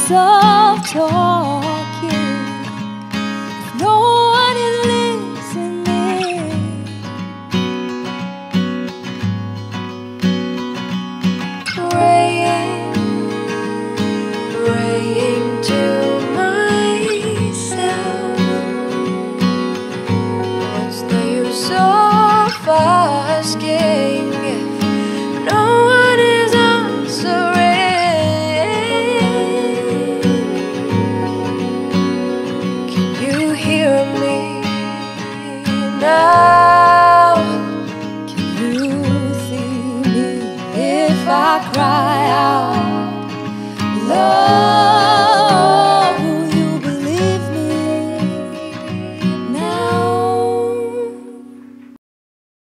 soft talking if no one is listening? Praying to myself, what's the use of asking if no one is answering? Can you hear me now? Can you see me if I cry out?